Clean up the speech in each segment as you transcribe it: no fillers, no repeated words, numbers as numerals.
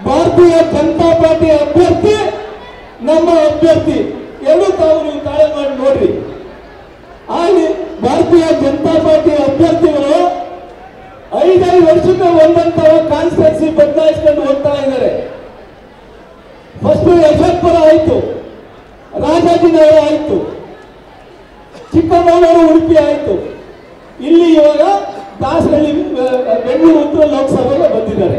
ಭಾರತೀಯ ಜನತಾ ಪಾರ್ಟಿ ಅಭ್ಯರ್ಥಿ ನಮ್ಮ ಅಭ್ಯರ್ಥಿ ಎರಡು ತಾವು ನೀವು ತಾಳೆ ಮಾಡಿ ನೋಡ್ರಿ. ಅಲ್ಲಿ ಭಾರತೀಯ ಜನತಾ ಪಾರ್ಟಿ ಅಭ್ಯರ್ಥಿಗಳು 5 ವರ್ಷಕ್ಕೆ ಒಂದಂತವ ಕಾನ್ಸ್ಟಿಟ್ಯೂನ್ಸಿ ಬದಲಾಯಿಸ್ಕೊಂಡು ಹೋಗ್ತಾ ಇದ್ದಾರೆ. ಫಸ್ಟ್ ಯಶವಂತಪುರ ಆಯ್ತು, ರಾಜಾಜಿನಗರ ಆಯ್ತು, ಚಿಕ್ಕಮಗಳೂರು, ಉಡುಪಿ ಆಯ್ತು. ಇಲ್ಲಿ ಇವಾಗ ದಾಸರಳ್ಳಿ ಬೆಂಗಳೂರು ಉತ್ತರ ಲೋಕಸಭೆಗೆ ಬಂದಿದ್ದಾರೆ.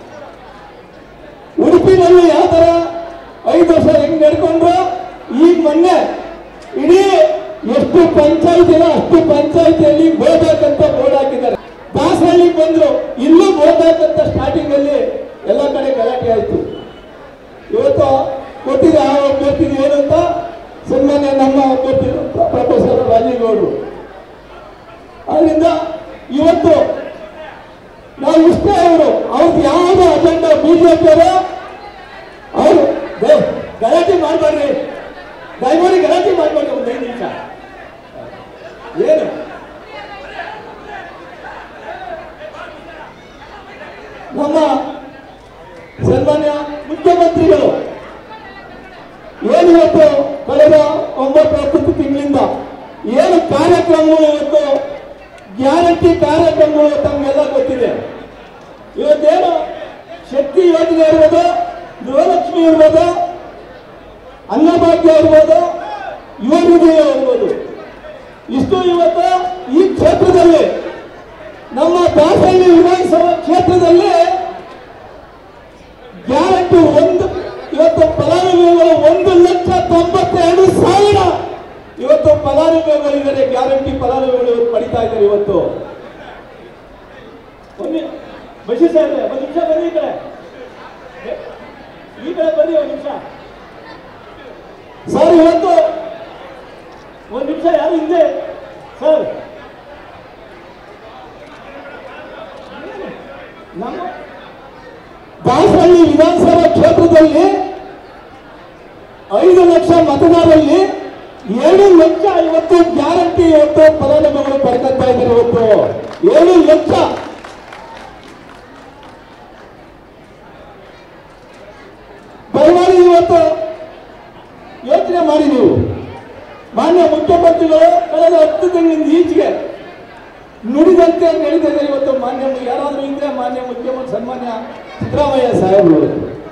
ಉಡುಪಿನಲ್ಲಿ ಯಾವ ತರ 5 ವರ್ಷ ಹೆಂಗ್ ನಡ್ಕೊಂಡ್ರು, ಈಗ ಮೊನ್ನೆ ಇಡೀ ಎಷ್ಟು ಪಂಚಾಯತ್ ಇದೆ ಅಷ್ಟು ಪಂಚಾಯತಿಯಲ್ಲಿ ಬೋರ್ಡ್ ಬೋರ್ಡ್ ಹಾಕಿದ್ದಾರೆ. ದಾಸರಳ್ಳಿಗೆ ಬಂದ್ರು, ಇಲ್ಲೂ ಬೋರ್ಡ್ ಹಾಕಂತ ಸ್ಟಾರ್ಟಿಂಗ್ ಅಲ್ಲಿ ಎಲ್ಲ ಕಡೆ ಗಲಾಟೆ ಆಯ್ತು. ಇವತ್ತು ಕೊಟ್ಟಿದೆ ಆ ಅಭ್ಯರ್ಥಿ ಏನು ಅಂತ ಸನ್ಮಾನ್ಯ ನಮ್ಮ ಅಭ್ಯರ್ಥಿ ಪ್ರೊಫೆಸರ್ ರಾಜೀಗೌಡರು. ಆದ್ರಿಂದ ಇವತ್ತು ನಾವು ಇಷ್ಟೇ ಅವ್ರದ್ದು ಯಾವುದು ಅಜೆಂಡಾ ಬಿಜೆಪಿ ಅವರು ಗಲಾಟೆ ಮಾಡಬೇಡ್ರಿ, ದಯಮಾಡಿ ಗಲಾಟೆ ಮಾಡಬೇಡಿ. ಒಂದು 5 ನಿಮಿಷ ಏನು ನಮ್ಮ ಸನ್ಮಾನ್ಯ ಮುಖ್ಯಮಂತ್ರಿಗಳು ಏನು ಇವತ್ತು ಕಳೆದ 9-10 ತಿಂಗಳಿಂದ ಏನು ಕಾರ್ಯಕ್ರಮಗಳು ಇವತ್ತು ಗ್ಯಾರಂಟಿ ಕಾರ್ಯಕ್ರಮಗಳು ತಮಗೆಲ್ಲ ಗೊತ್ತಿದೆ. ಇವತ್ತೇನು ಶಕ್ತಿ ಯೋಜನೆ ಇರ್ಬೋದು, ಗೃಹಲಕ್ಷ್ಮಿ ಇರ್ಬೋದು, ಅನ್ನಭಾಗ್ಯ ಇರ್ಬೋದು, ಯುವ ನಿಧಿ ಇರ್ಬೋದು, ಇಷ್ಟು ಇವತ್ತು ಈ ಕ್ಷೇತ್ರದಲ್ಲಿ ನಮ್ಮ ದಾಸರಳ್ಳಿ ವಿಧಾನಸಭಾ ಕ್ಷೇತ್ರದಲ್ಲಿ ಗ್ಯಾರಂಟಿ ಇವತ್ತು ಫಲಾನುಭವಿಗಳು 1,92,000 ಇವತ್ತು ಫಲಾನುಭವಿಗಳಿದ್ದಾರೆ. ಗ್ಯಾರಂಟಿ ಫಲಾನುಭವಿಗಳು ಪಡಿತಾ ಇದ್ದಾರೆ. ಇವತ್ತು ಬಶೀರ್ ಸಾಹೇಬ್ರೆ ಒಂದು ನಿಮಿಷ ಬನ್ನಿ, ಈ ಕಡೆ ಬನ್ನಿ ಒಂದು ನಿಮಿಷ ಸರ್. ಇವತ್ತು ಒಂದು ನಿಮಿಷ ಯಾರು ಹಿಂದೆ ಸರ್. ನಮ್ಮ ದಾಸರಳ್ಳಿ ವಿಧಾನಸಭಾ ಕ್ಷೇತ್ರದಲ್ಲಿ 5 ಲಕ್ಷ ಮತದಾರರಲ್ಲಿ 7 ಲಕ್ಷ ಇವತ್ತು ಗ್ಯಾರಂಟಿ ಇವತ್ತು ಫಲಾನುಭವಿಗಳು ಪಡ್ಕೊತಾ ಇದ್ದಾರೆ. ಇವತ್ತು 7 ಲಕ್ಷ. ದಯಮಾಡಿ ಇವತ್ತು ಯೋಚನೆ ಮಾಡಿ ನೀವು. ಮಾನ್ಯ ಮುಖ್ಯಮಂತ್ರಿಗಳು ಕಳೆದ 10 ತಿಂಗಳಿಂದ ಈಚೆಗೆ ನುಡಿದಂತೆ ನಡೆದಿದೆ. ಇವತ್ತು ಮಾನ್ಯ ಯಾರಾದ್ರೂ ಇದ್ರೆ ಮಾನ್ಯ ಮುಖ್ಯಮಂತ್ರಿ ಸನ್ಮಾನ್ಯ ಸಿದ್ದರಾಮಯ್ಯ ಸಾಹೇಬರು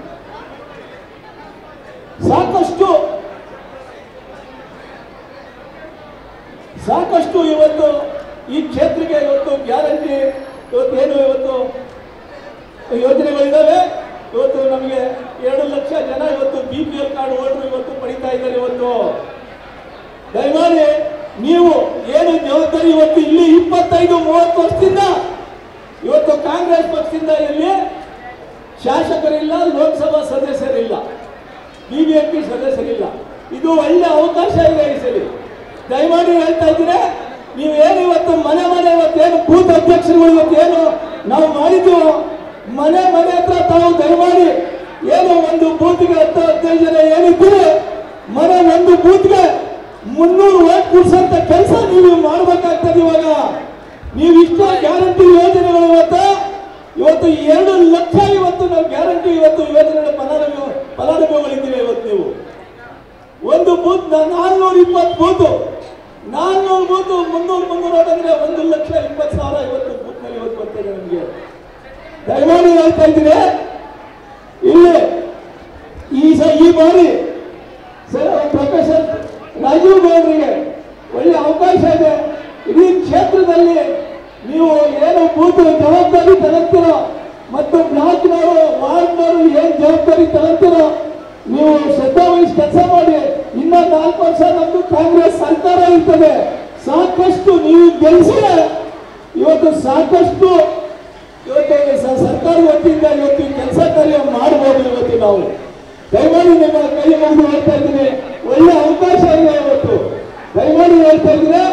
ಸಾಕಷ್ಟು ಇವತ್ತು ಈ ಕ್ಷೇತ್ರಕ್ಕೆ ಇವತ್ತು ಗ್ಯಾರಂಟಿ ಇವತ್ತೇನು ಇವತ್ತು ಯೋಜನೆಗಳಿದ್ದಾವೆ. ಇವತ್ತು ನಮಗೆ 2 ಲಕ್ಷ ಜನ ಇವತ್ತು BPL ಕಾರ್ಡ್ ಹೋಲ್ಡರ್ ಇವತ್ತು ಪಡಿತಾ ಇದ್ದಾರೆ. ಇವತ್ತು ದಯಮಾಡಿ ನೀವು ಏನು ಜವಾಬ್ದಾರಿ ಇವತ್ತು ಇಲ್ಲಿ 25-30 ವರ್ಷದಿಂದ ಇವತ್ತು ಕಾಂಗ್ರೆಸ್ ಪಕ್ಷದಿಂದ ಇಲ್ಲಿ ಶಾಸಕರಿಲ್ಲ, ಲೋಕಸಭಾ ಸದಸ್ಯರಿಲ್ಲ, BJP ಸದಸ್ಯರಿಲ್ಲ. ಇದು ಒಳ್ಳೆ ಅವಕಾಶ ಇದೆ ಈ ಸರಿ. ದಯಮಾಡಿ ಹೇಳ್ತಾ ಇದ್ರೆ ನೀವು ಏನು ಇವತ್ತು ಮನೆ ಇವತ್ತೇನು ಬೂತ್ ಅಧ್ಯಕ್ಷರುಗಳು ಇವತ್ತೇನು ನಾವು ಮಾಡಿದ್ವು ಮನೆ ಹತ್ರ ತಾವು ದಯಮಾಡಿ ಏನು ಒಂದು ಬೂತ್ಗೆ 10-15 ಜನ ಏನಿದ್ರೆ ಒಂದು ಬೂತ್ಗೆ 300 ವೋಟ್ ಕೊಡ್ಸಂತ ಕೆಲಸ ನೀವು ಮಾಡಬೇಕಾಗ್ತದೆ. ಇವಾಗ ನೀವು ಇಷ್ಟ ಗ್ಯಾರಂಟಿ ಯೋಜನೆಗಳು ಇವತ್ತು 2 ಲಕ್ಷ ಇವತ್ತು ನಾವು ಗ್ಯಾರಂಟಿ ಇವತ್ತು ಯೋಜನೆಗಳ ಫಲಾನುಭವಿಗಳಿದ್ದೀವಿ. ಇವತ್ತು ನೀವು ಒಂದು ಬೂತ್ 420 ಬೂತ್ 400 ಬೂತ್ 300 ಅಂದ್ರೆ 1,20,000 ಇವತ್ತು ಬೂತ್ ನಲ್ಲಿ ಇವತ್ತು ಬರ್ತದೆ ನಮಗೆ. ದಯಮಾಡಿ ಹೇಳ್ತಾ ಇದ್ದೀರಿ ಇಲ್ಲಿ ಈ ಬಾರಿ ಪ್ರೊಫೆಸರ್ ರಾಜೀವ್ ಗೌಡರಿಗೆ ಒಳ್ಳೆ ಅವಕಾಶ ಇದೆ. ಇಡೀ ಕ್ಷೇತ್ರದಲ್ಲಿ ನೀವು ಏನು ಬೂತ್ ಜವಾಬ್ದಾರಿ ತಗೊಂತೀರೋ ಮತ್ತು ಬ್ಲಾಕ್ನವರು ವಾರ್ಡ್ನವರು ಏನ್ ಜವಾಬ್ದಾರಿ ತಗೊಂತೀರೋ ನೀವು ಶ್ರದ್ಧಾ ವಹಿಸಿ ಕೆಲಸ ಮಾಡಿ. ಇನ್ನ 4 ವರ್ಷ ನಮ್ದು ಕಾಂಗ್ರೆಸ್ ಸರ್ಕಾರ ಇರ್ತದೆ. ಸಾಕಷ್ಟು ನೀವು ಗೆಲ್ಲಿಸಿದ್ರೆ ಇವತ್ತು ಸಾಕಷ್ಟು ಇವತ್ತು ಸರ್ಕಾರ ವತಿಯಿಂದ ಇವತ್ತು ಕೆಲಸ ಕಾರ್ಯ ಮಾಡಬಹುದು. ಇವತ್ತು ನಾವು ದಯಮಾಡಿ ನಿಮ್ಮ ಕೈ ಮುಗಿದು ಹೇಳ್ತಾ ಇದ್ದೀನಿ, ಒಳ್ಳೆ ಅವಕಾಶ ಇದೆ ಇವತ್ತು. ದಯಮಾಡಿ ಹೇಳ್ತಾ ಇದ್ರೆ